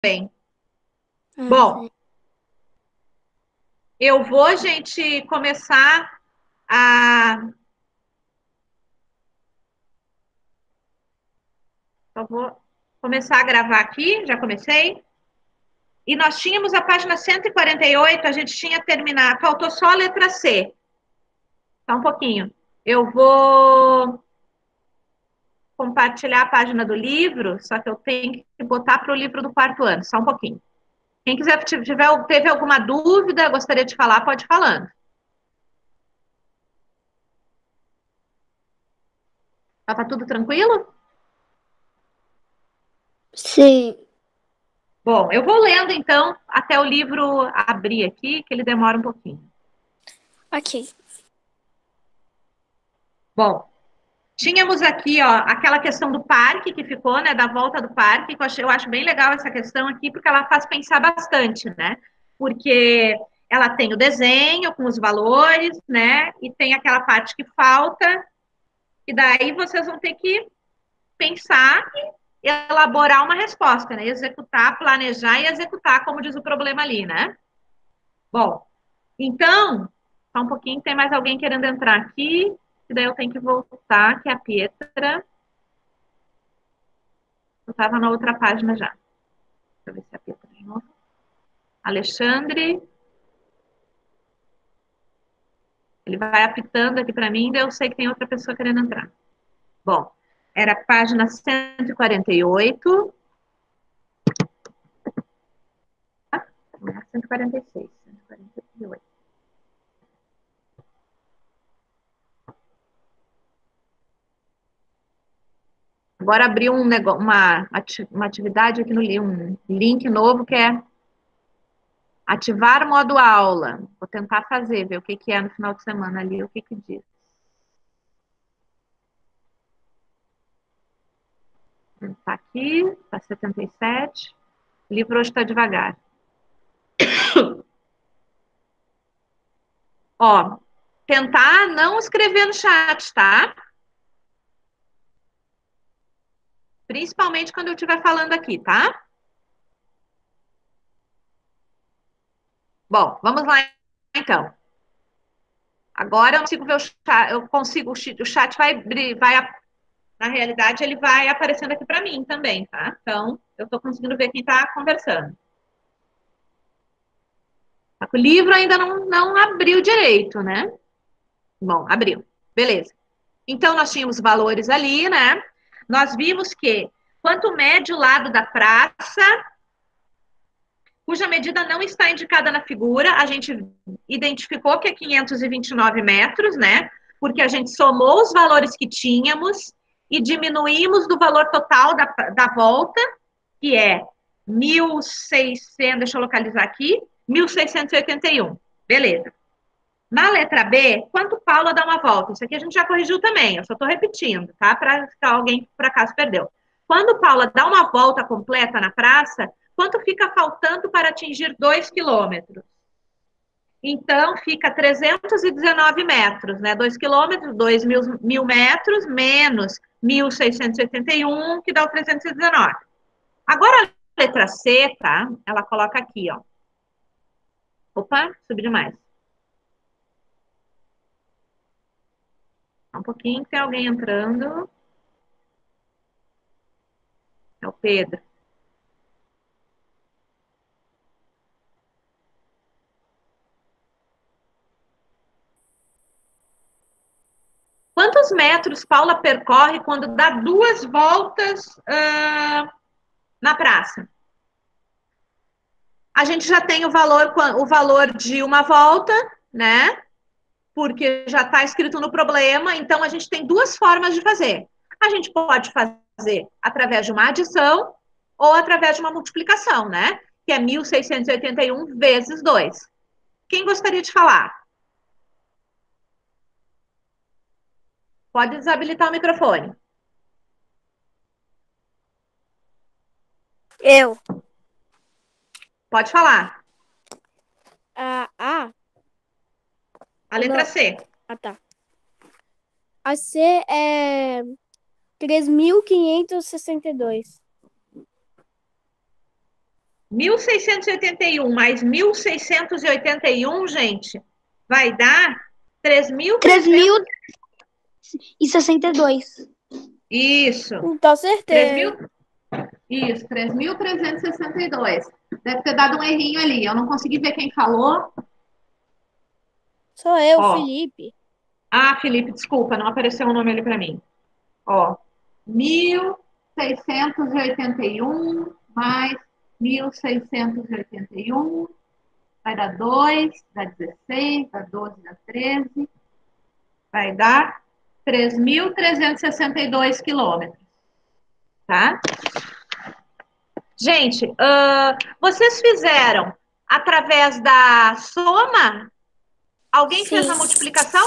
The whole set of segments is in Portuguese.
Bom, Sim. eu vou, gente, começar a. Eu vou começar a gravar aqui, já comecei. E nós tínhamos a página 148, a gente tinha terminado, faltou só a letra C. Só um pouquinho. Eu vou compartilhar a página do livro, só que eu tenho que botar para o livro do quarto ano, só um pouquinho. Quem quiser, teve alguma dúvida, gostaria de falar, pode ir falando. Tá tudo tranquilo? Sim. Bom, eu vou lendo então até o livro abrir aqui, que ele demora um pouquinho. Ok. Bom, tínhamos aqui, ó, aquela questão do parque que ficou, né, da volta do parque, que eu acho bem legal essa questão aqui, porque ela faz pensar bastante, né? Porque ela tem o desenho com os valores, né? E tem aquela parte que falta, e daí vocês vão ter que pensar e elaborar uma resposta, né? Executar, planejar e executar, como diz o problema ali, né? Bom, então, só um pouquinho, tem mais alguém querendo entrar aqui, e daí eu tenho que voltar, que é a Pietra. Eu estava na outra página já. Deixa eu ver se é a Pietra de novo. Alexandre. Ele vai apitando aqui para mim, daí eu sei que tem outra pessoa querendo entrar. Bom, era a página 148. Não é 146, 148. Agora abriu um negócio, uma atividade aqui no um link novo que é ativar modo aula. Vou tentar fazer, ver o que, que é no final de semana ali, o que, que diz. Está aqui, está 77. O livro hoje está devagar. Ó, tentar não escrever no chat, tá? Principalmente quando eu estiver falando aqui, tá? Bom, vamos lá então. Agora eu consigo ver o chat, eu consigo, o chat na realidade, ele vai aparecendo aqui para mim também, tá? Então, eu estou conseguindo ver quem está conversando. O livro ainda não abriu direito, né? Bom, abriu. Beleza. Então, nós tínhamos valores ali, né? Nós vimos que quanto mede o lado da praça, cuja medida não está indicada na figura, a gente identificou que é 529 metros, né? Porque a gente somou os valores que tínhamos e diminuímos do valor total da volta, que é 1.600, deixa eu localizar aqui, 1.681. Beleza. Na letra B, quanto Paula dá uma volta? Isso aqui a gente já corrigiu também, eu só estou repetindo, tá? Para alguém, por acaso, perdeu. Quando Paula dá uma volta completa na praça, quanto fica faltando para atingir 2 quilômetros? Então, fica 319 metros, né? 2 quilômetros, 2 mil metros, menos 1.681, que dá o 319. Agora, a letra C, tá? Ela coloca aqui, ó. Opa, subi demais. Um pouquinho, tem alguém entrando. É o Pedro. Quantos metros Paula percorre quando dá duas voltas na praça? A gente já tem o valor de uma volta, né? Porque já está escrito no problema. Então, a gente tem duas formas de fazer. A gente pode fazer através de uma adição ou através de uma multiplicação, né? Que é 1.681 vezes 2. Quem gostaria de falar? Pode desabilitar o microfone. Eu. Pode falar. A. A letra Não. C. Ah, tá. A C é 3.562. 1.681 mais 1.681, gente, vai dar 3.000. 3.062. Isso. Então acertei. 3.000. Isso, 3.362. Deve ter dado um errinho ali. Eu não consegui ver quem falou. Sou eu, Ó. Felipe. Ah, Felipe, desculpa, não apareceu o nome ali para mim. Ó, 1.681 mais 1.681 vai dar 2, dá 16, dá 12, dá 13, vai dar 3.362 quilômetros, tá? Gente, vocês fizeram através da soma? Alguém Sim. fez a multiplicação?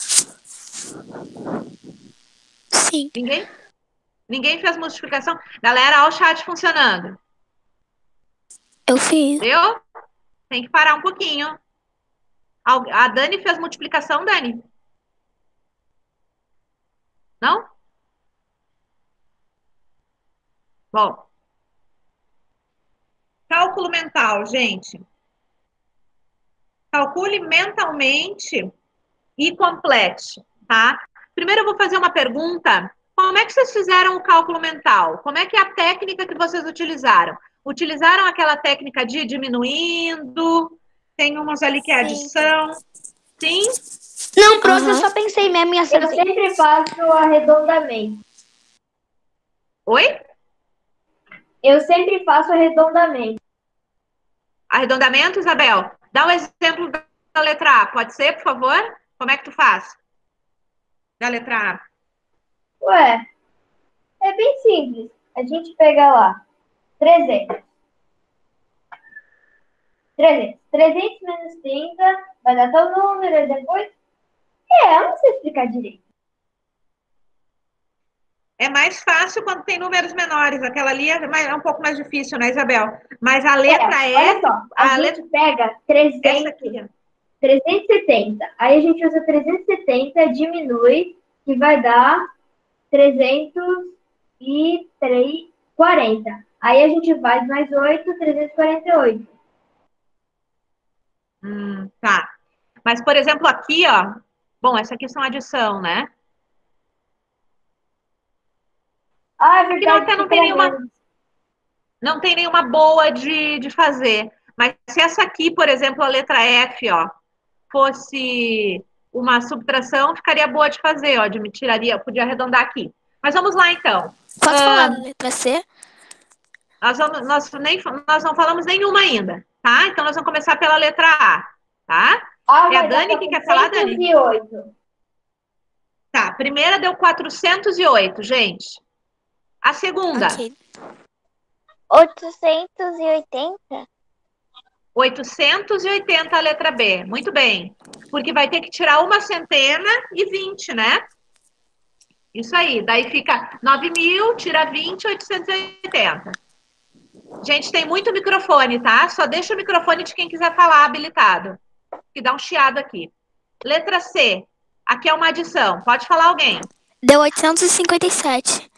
Sim. Ninguém? Ninguém fez multiplicação? Galera, olha o chat funcionando. Eu fiz. Deu? Tem que parar um pouquinho. A Dani fez multiplicação, Dani? Não? Bom. Cálculo mental, gente. Calcule mentalmente e complete, tá? Primeiro eu vou fazer uma pergunta. Como é que vocês fizeram o cálculo mental? Como é que é a técnica que vocês utilizaram? Utilizaram aquela técnica de ir diminuindo? Tem umas ali que é adição. Sim? Não, prof, eu só pensei mesmo e Eu acertei. sempre faço arredondamento. Oi? Eu sempre faço arredondamento. Arredondamento, Isabel? Dá um exemplo da letra A. Pode ser, por favor? Como é que tu faz? Da letra A. Ué, é bem simples. A gente pega lá 300. 300 menos 30 vai dar tal número e depois... eu não sei explicar direito. É mais fácil quando tem números menores. Aquela ali é um pouco mais difícil, né, Isabel? Mas a letra Olha só, a gente pega 300, essa aqui. 370. Aí a gente usa 370, diminui, que vai dar 340. Aí a gente vai mais 8, 348. Tá. Mas, por exemplo, aqui, ó. Bom, essa aqui são adição, né? Ah, é Aqui verdade. não tem nenhuma boa de fazer. Mas se essa aqui, por exemplo, a letra F, ó, fosse uma subtração, ficaria boa de fazer, ó. Me tiraria, eu podia arredondar aqui. Mas vamos lá, então. Posso falar da letra C? Nós não falamos nenhuma ainda, tá? Então, nós vamos começar pela letra A, tá? É a Dani que quer falar, Dani? 408. Tá, a primeira deu 408, gente. A segunda, Ok. 880? 880 a letra B. Muito bem. Porque vai ter que tirar uma centena e 20, né? Isso aí. Daí fica 9.000, tira 20, 880. Gente, tem muito microfone, tá? Só deixa o microfone de quem quiser falar habilitado. Que dá um chiado aqui. Letra C. Aqui é uma adição. Pode falar alguém. Deu 857.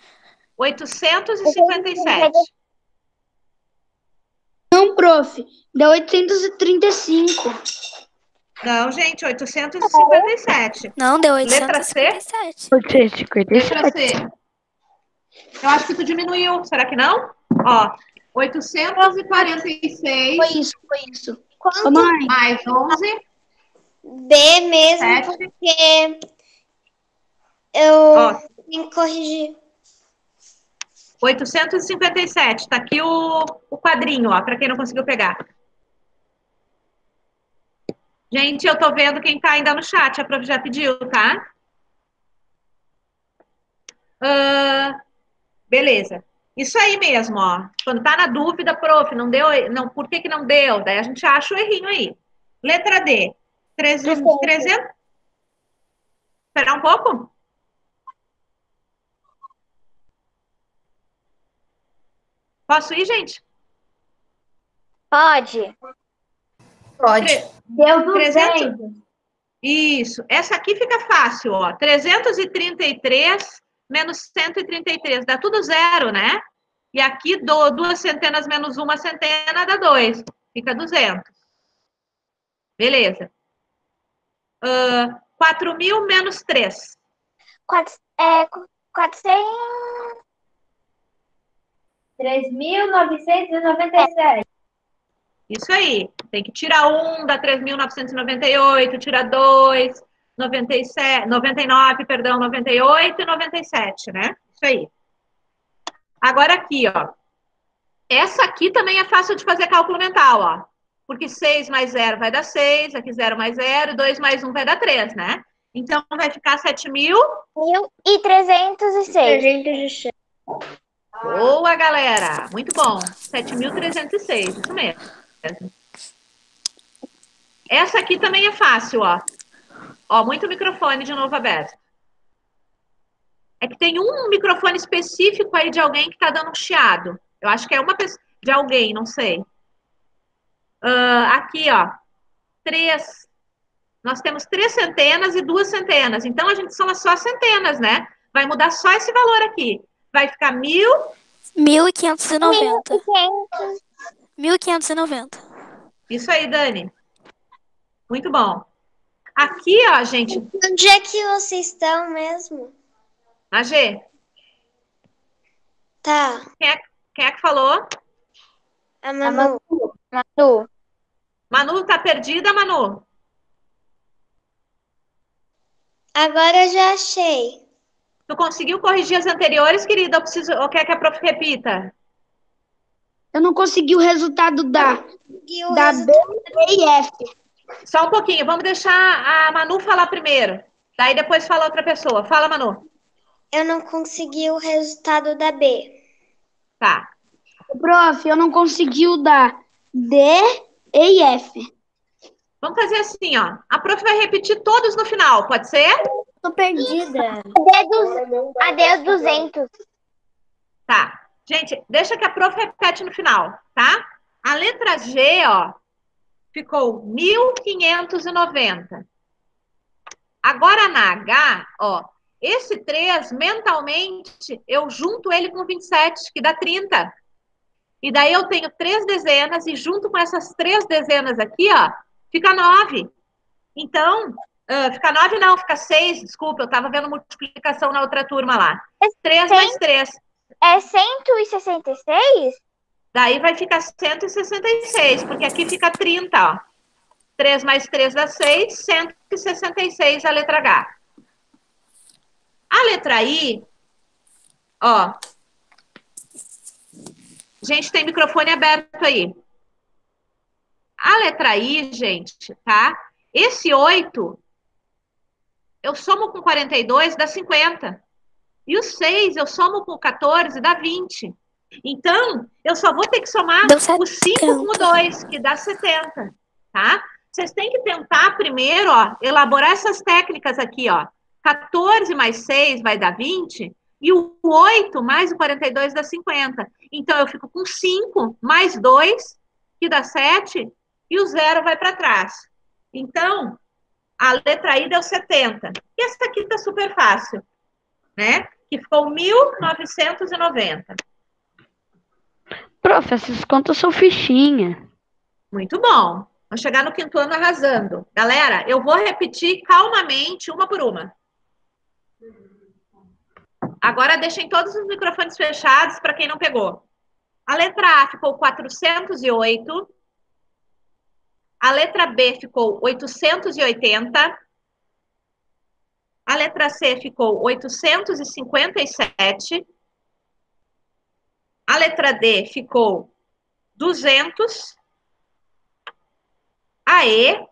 857. Não, prof, deu 835. Não, gente, 857. Não, deu Letra C? 857. 857. Letra C. Eu acho que tu diminuiu. Será que não? Ó, 846 Foi isso. Quanto? Ô, mãe, mais 11, B mesmo, 7. porque eu Ó, tenho que corrigir. 857. Tá aqui o quadrinho, ó, para quem não conseguiu pegar. Gente, eu tô vendo quem tá ainda no chat. A prof já pediu, tá? Beleza. Isso aí mesmo, ó. Quando tá na dúvida, prof, não deu, não, por que que não deu? Daí a gente acha o errinho aí. Letra D. 300. Esperar um pouco? Posso ir, gente? Pode. Deu 300. 200. Isso. Essa aqui fica fácil, ó. 333 menos 133. Dá tudo zero, né? E aqui, duas centenas menos uma centena dá 2. Fica 200. Beleza. 4.000 menos 3. 400. 3.997. Isso aí. Tem que tirar 1, dá 3.998, tira 2, 97, 99, perdão, 98 e 97, né? Isso aí. Agora aqui, ó. Essa aqui também é fácil de fazer cálculo mental, ó. Porque 6 mais 0 vai dar 6, aqui 0 mais 0, 2 mais 1 vai dar 3, né? Então, vai ficar 7.000. 1.306. Boa, galera! Muito bom. 7.306, isso mesmo. Essa aqui também é fácil, ó. Ó, muito microfone de novo aberto. É que tem um microfone específico aí de alguém que tá dando um chiado. Eu acho que é uma pessoa, de alguém, não sei. Aqui, ó. 3. Nós temos 3 centenas e 2 centenas. Então, a gente soma só centenas, né? Vai mudar só esse valor aqui. Vai ficar 1.590. 1.590. Isso aí, Dani. Muito bom. Aqui, ó, gente. Onde é que vocês estão mesmo? A G. Tá. Quem é que falou? A Manu. Manu, tá perdida, Manu? Agora eu já achei. Tu conseguiu corrigir as anteriores, querida? Ou quer que a prof repita? Eu não consegui o resultado da E o B, resultado- E e F. Só um pouquinho. Vamos deixar a Manu falar primeiro. Daí depois fala outra pessoa. Fala, Manu. Eu não consegui o resultado da B. Tá. Prof, eu não consegui o da D, E e F. Vamos fazer assim, ó. A prof vai repetir todos no final, pode ser? Tô perdida. A D é 200. Tá. Gente, deixa que a prof repete no final, tá? A letra G, ó, ficou 1.590. Agora na H, ó, esse 3, mentalmente, eu junto ele com 27, que dá 30. E daí eu tenho 3 dezenas e junto com essas 3 dezenas aqui, ó, fica 9. Então, fica 9 não, fica 6, desculpa, eu estava vendo multiplicação na outra turma lá. 3 mais 3. É 166? Daí vai ficar 166, porque aqui fica 30, ó. 3 mais 3 dá 6, 166 a letra H. A letra I, ó. Gente, tem microfone aberto aí. A letra I, gente, tá? Esse 8, eu somo com 42, dá 50. E o 6, eu somo com 14, dá 20. Então, eu só vou ter que somar o 5 com o 2, que dá 70, tá? Vocês têm que tentar primeiro, ó, elaborar essas técnicas aqui, ó. 14 mais 6 vai dar 20, e o 8 mais o 42 dá 50. Então, eu fico com 5 mais 2, que dá 7, e o 0 vai para trás. Então, a letra I deu 70. E essa aqui tá super fácil, né? Que ficou 1.990. Prof, essas contas são fichinha. Muito bom. Vamos chegar no quinto ano arrasando. Galera, eu vou repetir calmamente, uma por uma. Agora deixem todos os microfones fechados para quem não pegou. A letra A ficou 408. A letra B ficou 880. A letra C ficou 857. A letra D ficou 200. A E,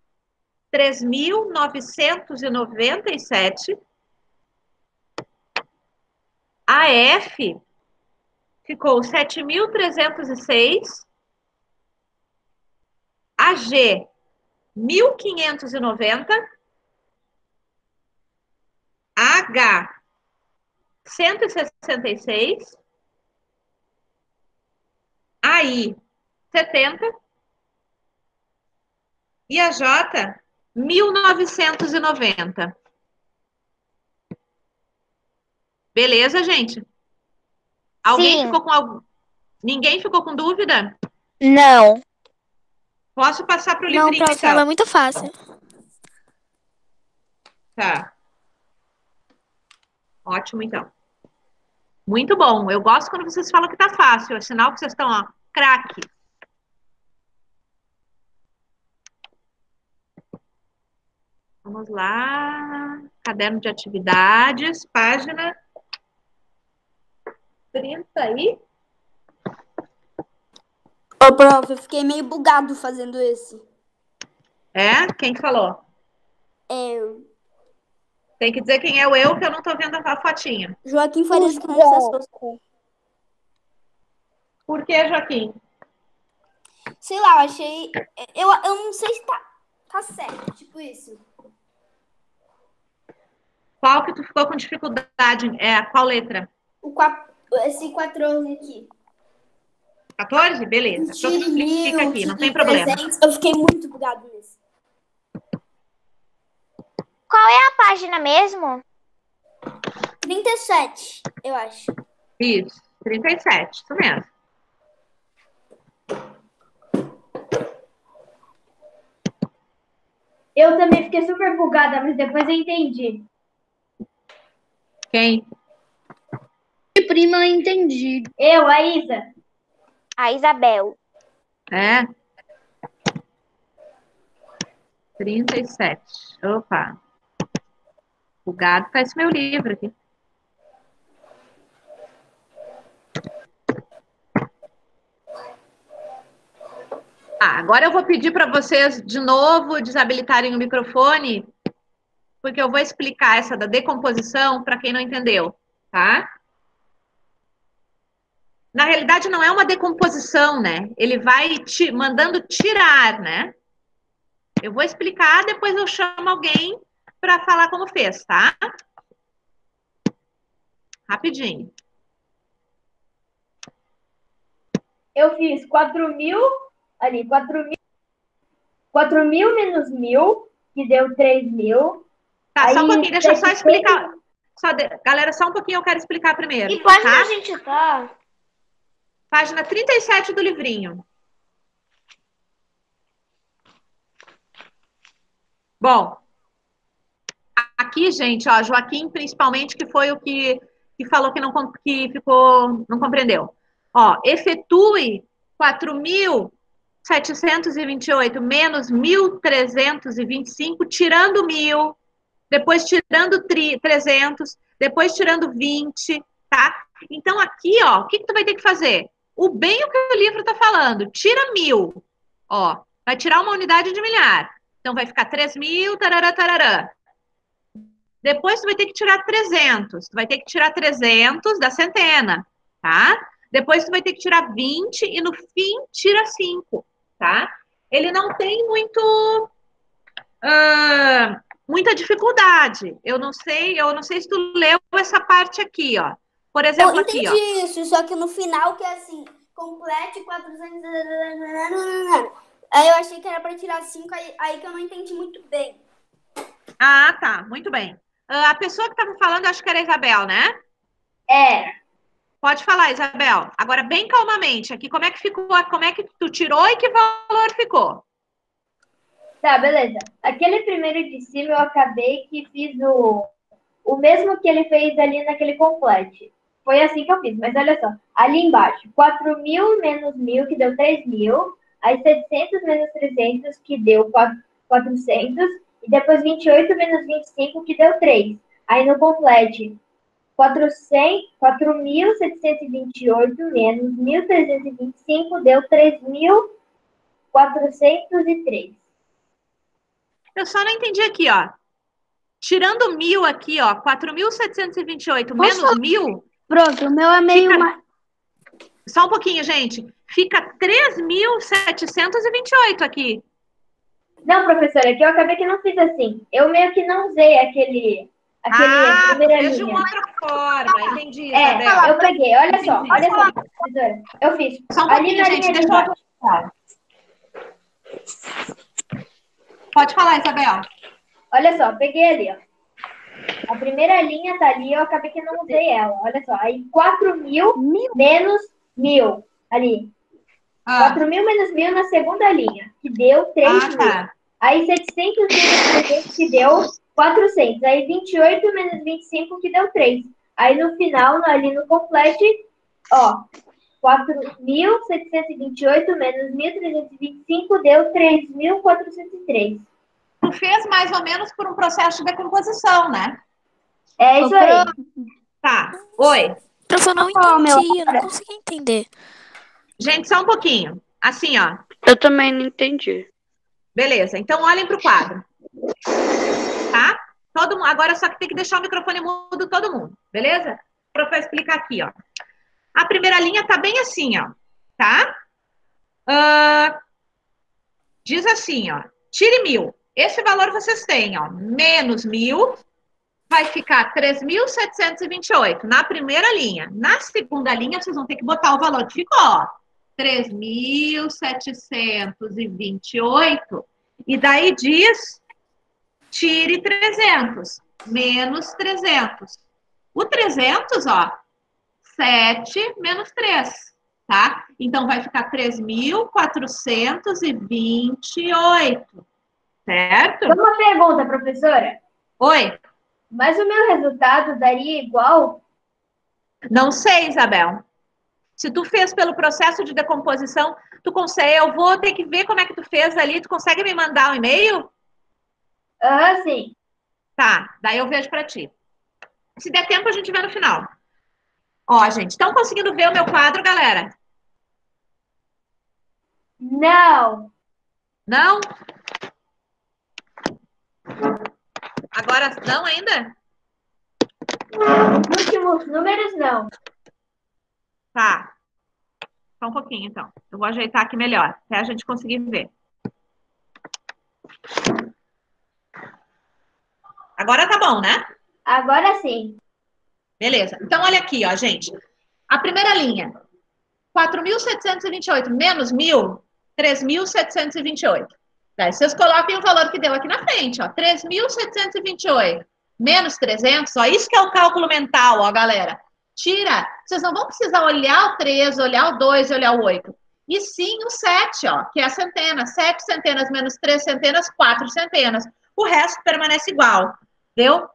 3.997. A F ficou 7.306. A G, 1.590. A H, 166. A I, 70. E a J, 1.990. Beleza, gente? Alguém Sim. ficou com algum... Ninguém ficou com dúvida? Não. Posso passar para o Não, livrinho, prof, ela é então? muito fácil. Tá. Ótimo, então. Muito bom. Eu gosto quando vocês falam que tá fácil. É sinal que vocês estão, ó, craque. Vamos lá. Caderno de atividades, página 30 aí. Ô, prof, eu fiquei meio bugado fazendo esse. É? Quem que falou? É, Tem que dizer quem é o eu, que eu não tô vendo a fotinha. Joaquim Farias Canessa. Por que, Joaquim? Sei lá, eu achei... Eu não sei se tá certo, tipo isso. Qual que tu ficou com dificuldade? Qual letra? Esse 14 aqui. 14? Beleza. Então tu explica aqui, não tem problema. 300, eu fiquei muito bugado nesse. Qual é a página mesmo? 37, eu acho. Isso, 37, isso mesmo. Eu também fiquei super bugada, mas depois eu entendi. Quem? Prima, eu entendi. Eu, a Isa. A Isabel. É. 37. Opa. Bugado tá esse meu livro aqui. Agora eu vou pedir para vocês de novo desabilitarem o microfone, porque eu vou explicar essa da decomposição para quem não entendeu, tá? Na realidade, não é uma decomposição, né? Ele vai mandando tirar, né? Eu vou explicar, depois eu chamo alguém para falar como fez, tá? Rapidinho. Eu fiz 4.000, ali, 4.000 menos 1.000, que deu 3.000. Tá, só um Aí, pouquinho, deixa eu só 700. explicar. Galera, só um pouquinho eu quero explicar primeiro. E página tá? a gente tá? Página 37 do livrinho. Bom, aqui, gente, ó, Joaquim, principalmente, que foi o que falou que não compreendeu. Ó, efetue 4.728 menos 1.325, tirando 1.000, depois tirando 300, depois tirando 20, tá? Então, aqui, ó, o que tu vai ter que fazer? O bem o que o livro tá falando, tira 1.000, ó, vai tirar uma unidade de milhar. Então, vai ficar 3.000, tarará, tarará. Depois, tu vai ter que tirar 300. Tu vai ter que tirar 300 da centena, tá? Depois, tu vai ter que tirar 20 e, no fim, tira 5, tá? Ele não tem muita dificuldade. Eu não sei se tu leu essa parte aqui, ó. Por exemplo, Eu aqui, entendi ó. isso, só que no final que é assim, complete 400... Aí eu achei que era para tirar 5, aí que eu não entendi muito bem. Ah, tá. Muito bem. A pessoa que estava falando, acho que era a Isabel, né? É. Pode falar, Isabel. Agora, bem calmamente, aqui, como é que ficou? Como é que tu tirou e que valor ficou? Tá, beleza. Aquele primeiro de cima eu acabei que fiz o mesmo que ele fez ali naquele complete. Foi assim que eu fiz, mas olha só. Ali embaixo, 4.000 menos 1.000, que deu 3.000. Aí 700 menos 300, que deu 400. E depois 28 menos 25, que deu 3. Aí no complete, 4.728 menos 1.325 deu 3.403. Eu só não entendi aqui, ó. Tirando 1.000 aqui, ó, 4.728 menos 1.000... Pronto, o meu é meio... Só um pouquinho, gente. Fica 3.728 aqui. Não, professora, aqui eu acabei que não fiz assim. Eu meio que não usei aquele primeira fez de linha. uma outra forma. Entendi, Isabel. Eu peguei, olha só, professora. Eu fiz. Só um Ali pouquinho, na gente, linha de deixa eu... baixo. Pode falar, Isabel. Olha só, peguei ali, ó. A primeira linha tá ali, eu acabei que não usei ela. Olha só, aí 4.000 menos 1.000 ali. 4.000 menos 1.000 na segunda linha, que deu 3.000. Tá. Aí 700 menos 300, que deu 400. Aí 28 menos 25, que deu 3. Aí no final, ali no complete, ó, 4.728 menos 1.325 deu 3.403. Tu fez mais ou menos por um processo de decomposição, né? É isso aí. Tá. Oi. Prof, eu não entendi, eu não consegui entender. Gente, só um pouquinho. Assim, ó. Eu também não entendi. Beleza. Então, olhem para o quadro. Tá? Agora só que tem que deixar o microfone mudo todo mundo. Beleza? Para explicar aqui, ó. A primeira linha tá bem assim, ó. Tá? Diz assim, ó. Tire 1.000. Esse valor vocês têm, ó. Menos 1.000 vai ficar 3.728 na primeira linha. Na segunda linha, vocês vão ter que botar o valor que ficou, ó. 3.728. E daí diz, tire 300. Menos 300. O 300, ó, 7 menos 3, tá? Então, vai ficar 3.428, certo? Uma pergunta, professora. Oi? Mas o meu resultado daria igual? Não sei, Isabel. Se tu fez pelo processo de decomposição, tu consegue, eu vou ter que ver como é que tu fez ali, tu consegue me mandar um e-mail? Sim. Tá, daí eu vejo pra ti. Se der tempo, a gente vê no final. Ó, gente, estão conseguindo ver o meu quadro, galera? Não. Não? Agora não ainda? Nos últimos números, não. Tá. Só um pouquinho, então. Eu vou ajeitar aqui melhor, até a gente conseguir ver. Agora tá bom, né? Agora sim. Beleza. Então, olha aqui, ó, gente. A primeira linha. 4.728 menos 1.000, 3.728. Daí vocês coloquem o valor que deu aqui na frente, ó. 3.728 menos 300, ó. Isso que é o cálculo mental, ó, galera. Tira. Vocês não vão precisar olhar o 3, olhar o 2 e olhar o 8. E sim o 7, ó, que é a centena. 7 centenas menos 3 centenas, 4 centenas. O resto permanece igual. Deu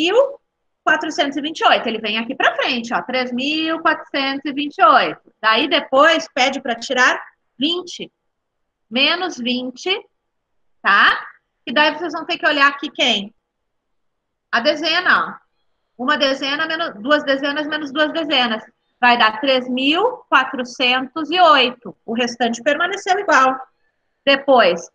3.428. Ele vem aqui para frente, ó, 3.428. Daí depois pede para tirar 20. Menos 20, tá? E daí vocês vão ter que olhar aqui quem? A dezena, ó. Uma dezena menos duas dezenas menos duas dezenas. Vai dar 3.408. O restante permaneceu igual. Depois,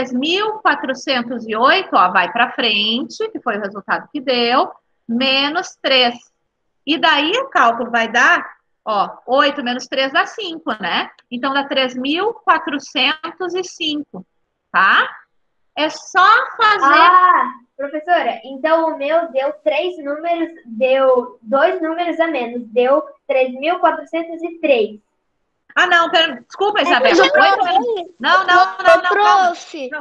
3.408, ó, vai para frente, que foi o resultado que deu, menos 3. E daí o cálculo vai dar, ó, 8 menos 3 dá 5, né? Então dá 3.405, tá? É só fazer... Professora, então o meu deu 3 números, deu 2 números a menos, deu 3.403. Ah, não, desculpa, Isabel. Não. Prof,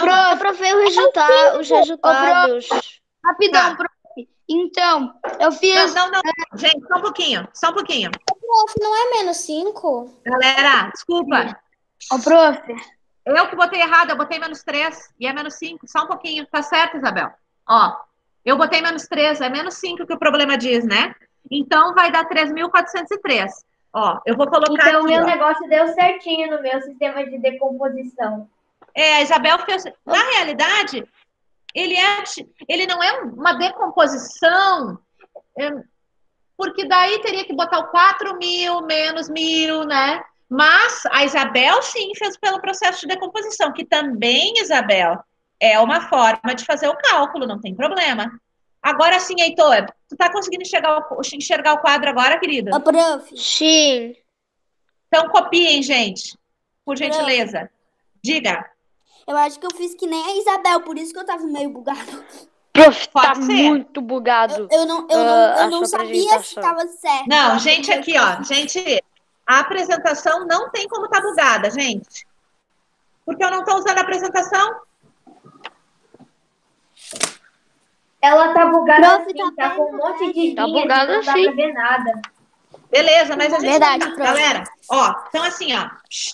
os resultados. Tá. Rapidão, prof. Então, eu fiz... Não. Gente, só um pouquinho. Prof, não é menos 5? Galera, desculpa. Ô, prof. Eu que botei errado, eu botei menos 3 e é menos 5. Só um pouquinho. Tá certo, Isabel? Ó, eu botei menos 3, é menos 5 que o problema diz, né? Então vai dar 3.403. Ó, eu vou colocar Então o aqui, meu ó. negócio deu certinho no meu sistema de decomposição. A Isabel fez... Na realidade, ele não é uma decomposição, porque daí teria que botar o 4.000 menos 1.000, né? Mas a Isabel, sim, fez pelo processo de decomposição, que também, Isabel, é uma forma de fazer o cálculo, não tem problema. Agora sim, Heitor, tu tá conseguindo enxergar o quadro agora, querido? Ô, prof. Sim. Então copiem, gente, por gentileza. Diga. Eu acho que eu fiz que nem a Isabel, por isso que eu tava meio bugado. Prof, Pode tá ser. muito bugado. Eu não sabia se tava certo. Não, gente, aqui, ó. Gente, a apresentação não tem como tá bugada, gente. Porque eu não tô usando a apresentação. Ela tá bugada Prof, assim, tá tá com um monte de Tá linhas, bugada não dá sim. pra ver nada. Beleza, mas a gente... Verdade, prof. Galera, ó, então assim, ó.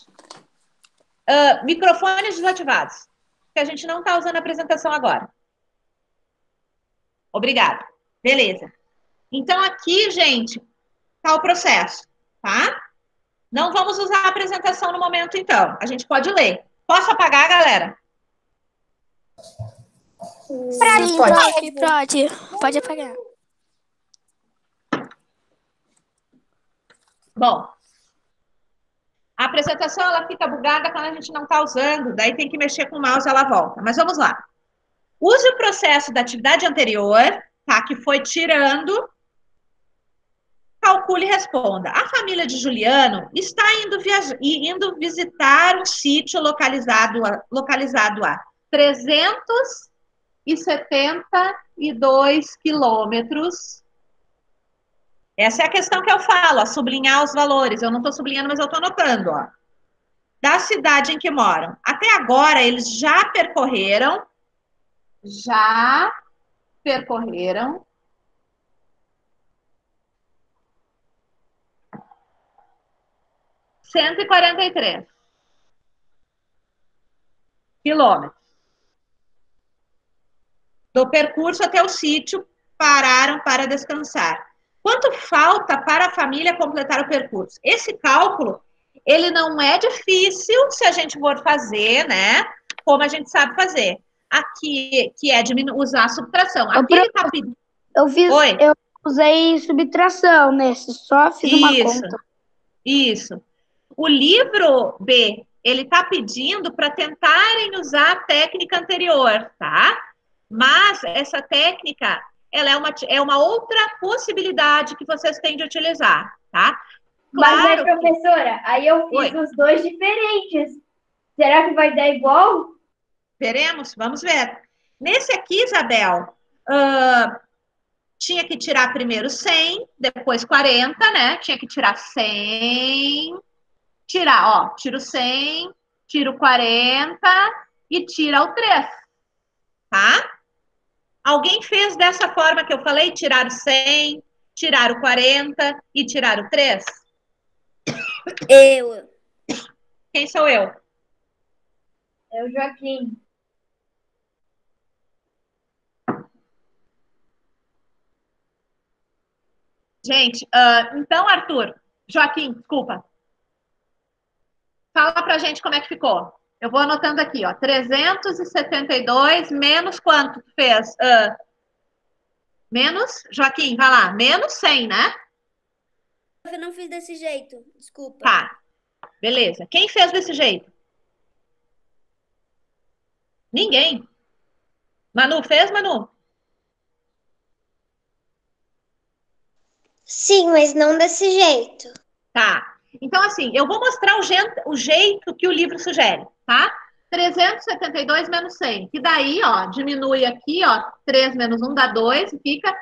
Microfones desativados. Que a gente não tá usando a apresentação agora. Obrigada. Beleza. Então aqui, gente, tá o processo, tá? Não vamos usar a apresentação no momento, então. A gente pode ler. Posso apagar, galera? Sim, prof, pode. Pode apagar. Bom, a apresentação ela fica bugada quando a gente não está usando, daí tem que mexer com o mouse e ela volta. Mas vamos lá. Use o processo da atividade anterior, tá? Que foi tirando. Calcule e responda. A família de Juliano está indo visitar um sítio localizado a 372 quilômetros. Essa é a questão que eu falo, ó, sublinhar os valores. Eu não estou sublinhando, mas eu estou anotando, ó. Da cidade em que moram. Até agora, eles já percorreram 143 quilômetros. Do percurso até o sítio, pararam para descansar. Quanto falta para a família completar o percurso? Esse cálculo, ele não é difícil se a gente for fazer, né? Como a gente sabe fazer. Aqui, que é usar a subtração. Aqui ele está pedindo... Eu usei subtração nesse, só fiz uma conta. Isso. O livro B, ele está pedindo para tentarem usar a técnica anterior, tá? Mas essa técnica, ela é uma outra possibilidade que vocês têm de utilizar, tá? Claro. Mas aí, professora, aí eu fiz os dois diferentes. Será que vai dar igual? Veremos, vamos ver. Nesse aqui, Isabel, tinha que tirar primeiro 100, depois 40, né? Tinha que tirar 100, tiro 100, tiro 40 e tira o 3, tá? Alguém fez dessa forma que eu falei? Tirar o 100, tirar o 40 e tirar o 3? Eu. Quem sou eu? É o Joaquim. Gente, então, Arthur, Joaquim, desculpa. Fala pra gente como é que ficou. Eu vou anotando aqui, ó. 372 menos quanto tu fez? Menos, Joaquim, vai lá. Menos 100, né? Eu não fiz desse jeito, desculpa. Tá, beleza. Quem fez desse jeito? Ninguém. Manu, fez, Manu? Sim, mas não desse jeito. Tá. Então, assim, eu vou mostrar o jeito que o livro sugere, tá? 372 menos 100. Que daí, ó, diminui aqui, ó, 3 menos 1 dá 2 e fica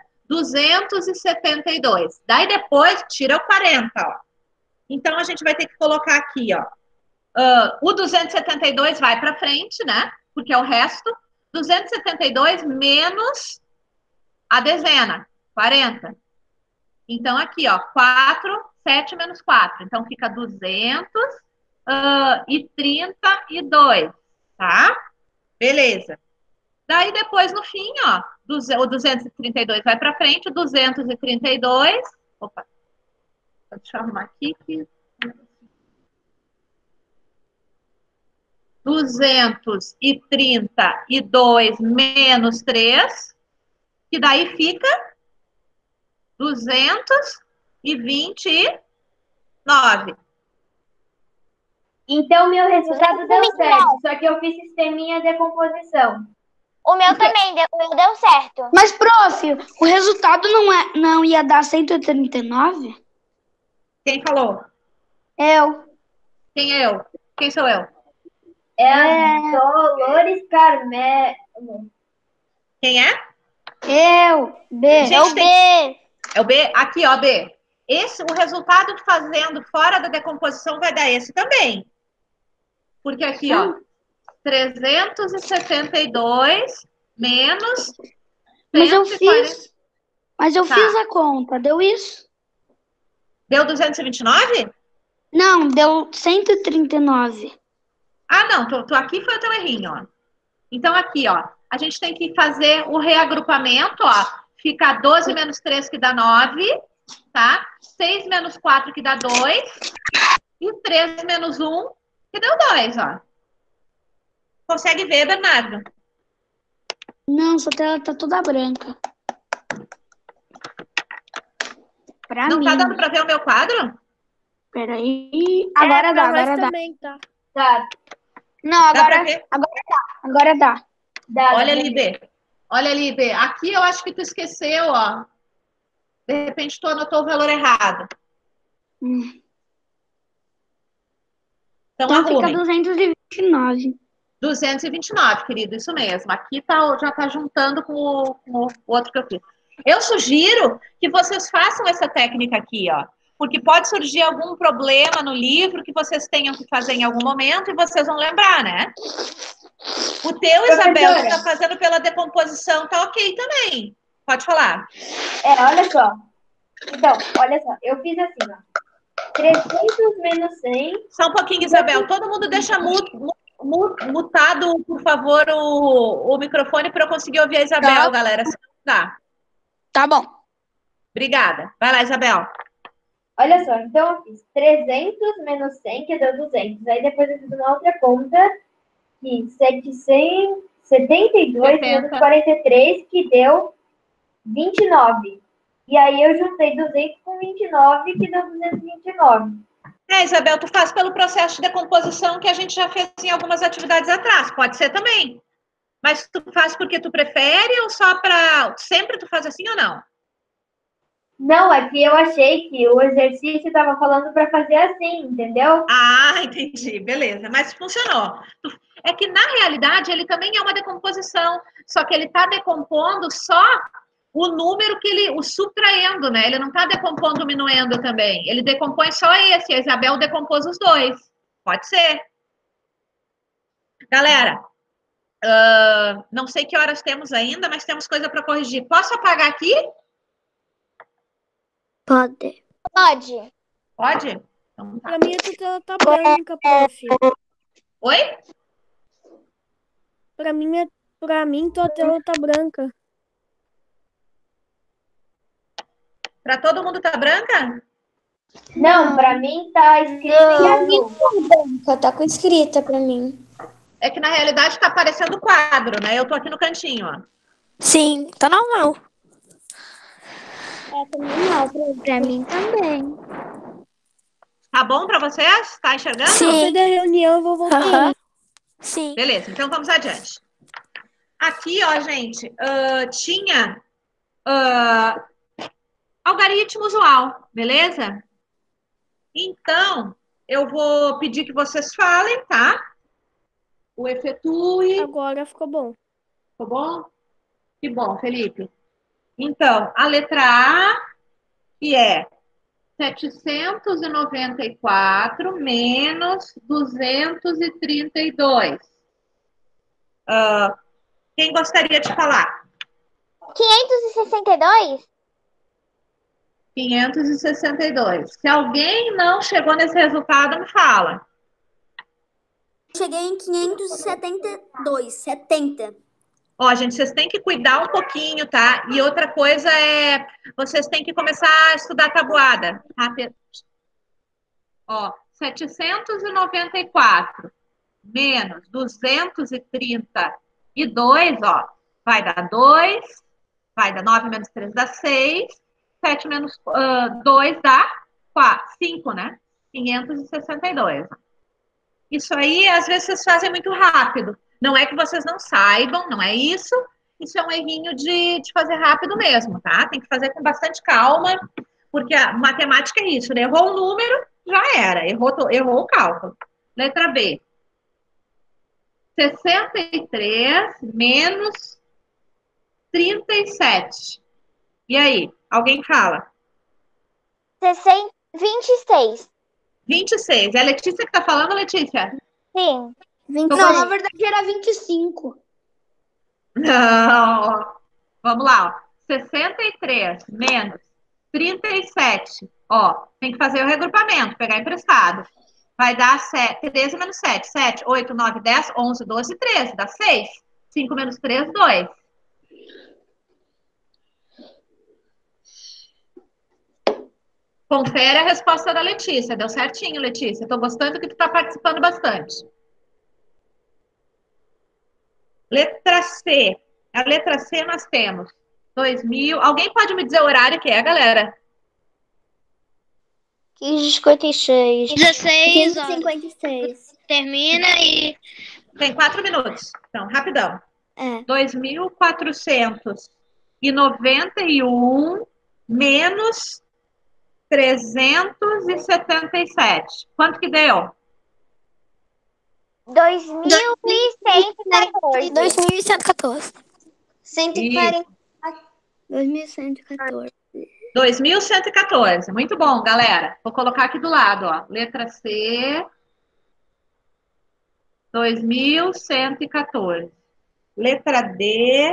272. Daí depois tira o 40, ó. Então, a gente vai ter que colocar aqui, ó. O 272 vai para frente, né? Porque é o resto. 272 menos a dezena, 40. Então, aqui, ó, 4, 7 menos 4. Então, fica 232, tá? Beleza. Daí, depois, no fim, ó, o 232 vai para frente, o 232... Opa, deixa eu arrumar aqui. 232 menos 3, que daí fica 229. Então, meu resultado deu certo, só que eu fiz sisteminha de decomposição. O meu também, o meu deu certo. Mas, prof, o resultado não ia dar 139? Quem falou? Eu. Quem é eu? Quem sou eu? É a Dolores Carmelo. Quem é? Eu. B. Gente, É o B. É o B? Aqui, ó, B. O resultado fazendo fora da decomposição vai dar esse também. Porque aqui, ó, 372 menos Mas eu 140. fiz. Mas eu Tá. fiz a conta. Deu isso? Deu 229? Não, deu 139. Ah, não, tu aqui foi o teu errinho, ó. Então, aqui, ó, a gente tem que fazer o reagrupamento, ó. Fica 12 menos 3, que dá 9, tá? 6 menos 4, que dá 2. E 3 menos 1, que deu 2, ó. Consegue ver, Bernardo? Não, sua tela tá toda branca. Pra Não mim. tá dando pra ver o meu quadro? Peraí. Agora dá, Pra nós agora dá. também, tá? Tá, Não, Dá pra agora, ver? agora dá. dá. Olha ali, B. Olha ali, B. Aqui eu acho que tu esqueceu, ó. De repente tu anotou o valor errado. Hum. Então, Então fica arrume. 229. 229, querido, isso mesmo. Aqui tá, já tá juntando com o outro que eu fiz. Eu sugiro que vocês façam essa técnica aqui, ó. Porque pode surgir algum problema no livro que vocês tenham que fazer em algum momento e vocês vão lembrar, né? O teu, Isabel, que tá fazendo pela decomposição, tá ok também. Pode falar. Olha só. Então, olha só. Eu fiz assim, ó. 300 menos 100. Só um pouquinho, Isabel. Todo mundo deixa mutado, por favor, o microfone para eu conseguir ouvir a Isabel, Tá. galera. Se não dá. Tá bom. Obrigada. Vai lá, Isabel. Olha só, então eu fiz 300 menos 100, que deu 200. Aí depois eu fiz uma outra conta, que 772 menos 43, que deu 29. E aí eu juntei 200 com 29, que deu 229. Isabel, tu faz pelo processo de decomposição que a gente já fez em algumas atividades atrás. Pode ser também. Mas tu faz porque tu prefere ou só para... Sempre tu faz assim ou não? Não, é que eu achei que o exercício estava falando para fazer assim, entendeu? Ah, entendi. Beleza. Mas funcionou. É que, na realidade, ele também é uma decomposição. Só que ele está decompondo só o número que ele... O subtraindo, né? Ele não está decompondo o minuendo também. Ele decompõe só esse. A Isabel decompôs os dois. Pode ser. Galera, não sei que horas temos ainda, mas temos coisa para corrigir. Posso apagar aqui? Pode. Pode? Então, tá. Pra mim, a tela tá branca, prof. Oi? Pra mim, tua tela tá branca. Para todo mundo tá branca? Não, para mim tá escrito em azul. Só tá com escrita pra mim. É que, na realidade, está aparecendo o quadro, né? Eu tô aqui no cantinho, ó. Sim, tá normal. Pra mim também. Tá bom para vocês? Tá enxergando? Sim. Depois da reunião, eu vou voltar. Aham. Sim. Beleza, então vamos adiante. Aqui, ó, gente, tinha algarismo usual, beleza? Então, eu vou pedir que vocês falem, tá? O efetue. Agora ficou bom. Ficou bom? Que bom, Felipe. Então, a letra A, que é 794 menos 232. Quem gostaria de falar? 562? 562. Se alguém não chegou nesse resultado, me fala. Cheguei em 572. 70. Ó, gente, vocês têm que cuidar um pouquinho, tá? E outra coisa é, vocês têm que começar a estudar tabuada. Rápido. Ó, 794 menos 232, ó, vai dar 2, vai dar 9 menos 3 dá 6, 7 menos 2 dá 5, né? 562. Isso aí, às vezes, vocês fazem muito rápido. Não é que vocês não saibam, não é isso. Isso é um errinho de fazer rápido mesmo, tá? Tem que fazer com bastante calma, porque a matemática é isso, né? Errou o número, já era. Errou o cálculo. Letra B. 63 menos 37. E aí? Alguém fala? 26. 26. É a Letícia que tá falando, Letícia? Sim. Não, na verdade era 25. Não. Vamos lá, ó. 63 menos 37. Ó, tem que fazer o regrupamento, pegar emprestado. Vai dar 13 menos 7. 7, 8, 9, 10, 11, 12, 13. Dá 6. 5 menos 3, 2. Confere a resposta da Letícia. Deu certinho, Letícia. Estou gostando que tu está participando bastante. Letra C. A letra C nós temos 2000. Alguém pode me dizer o horário que é, galera? 15h56. 16 horas. 56. Termina e... Tem 4 minutos. Então, rapidão. É. 2.491 menos 377. Quanto que deu? 2.114. 2.114. 140. 2114. 2.114. Muito bom, galera. Vou colocar aqui do lado, ó. Letra C. 2.114. Letra D.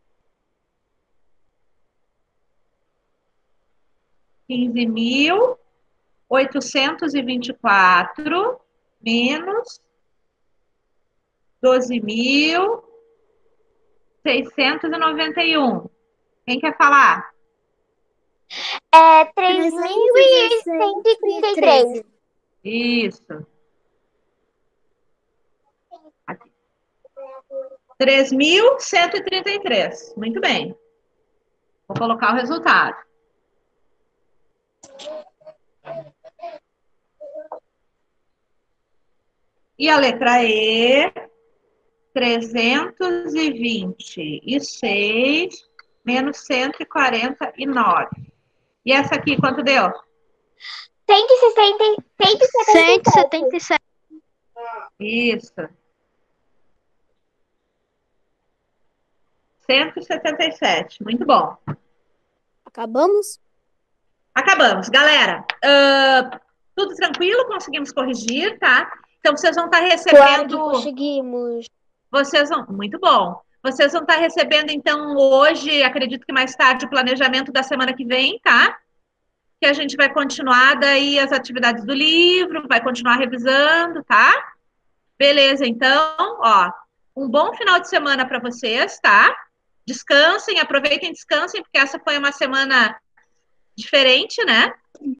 15.824 menos 12.691. Quem quer falar? 3.133. Isso. Aqui. 3.133. Muito bem. Vou colocar o resultado. E a letra E, 326 menos 149. E essa aqui, quanto deu? 177. Isso. 177. Muito bom. Acabamos? Acabamos. Galera, tudo tranquilo? Conseguimos corrigir, tá? Então, vocês vão estar Claro que recebendo... conseguimos. Vocês vão... Muito bom. Vocês vão estar recebendo, então, hoje, acredito que mais tarde, o planejamento da semana que vem, tá? Que a gente vai continuar daí as atividades do livro, vai continuar revisando, tá? Beleza, então, ó, um bom final de semana para vocês, tá? Descansem, aproveitem, descansem, porque essa foi uma semana diferente, né?